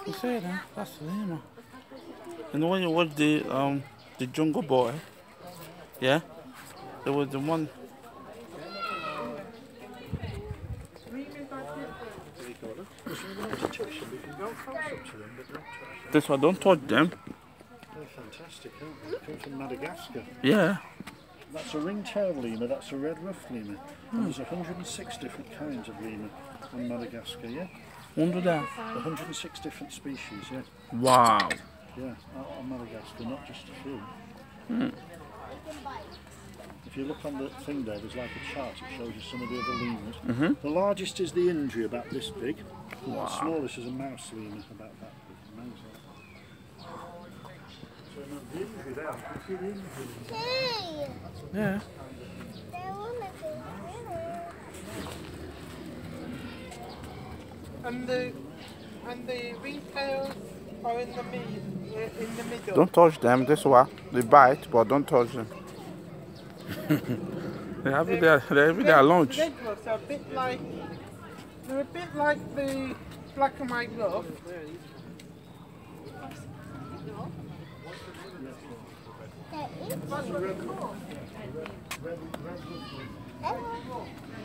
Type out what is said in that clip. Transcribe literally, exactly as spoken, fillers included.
You say that? That's the lemur. You know when you watch the um the Jungle Boy, yeah, there was the one. This one, don't touch them. They're fantastic, aren't they? They come from Madagascar. Yeah. That's a ring-tailed lemur, that's a red-ruffed lemur. And there's one hundred and six different kinds of lemur on Madagascar, yeah? Under there. one hundred and six different species, yeah? Wow. Yeah, out on Madagascar, not just a few. Hmm. If you look on the thing there, there's like a chart that shows you some of the other lemurs. Mm-hmm. The largest is the Indri, about this big. Wow. The smallest is a mouse lemur, about that big. Amazing. So the Indri there, you can see the Indri. Hey! Yeah. There wanna And the and the ringtails are in the mid, uh, in the middle. Don't touch them. This one, they bite, but don't touch them. They're having their, they're having their lunch. Red ruffs are a bit like they're a bit like the black and white ruff. There is.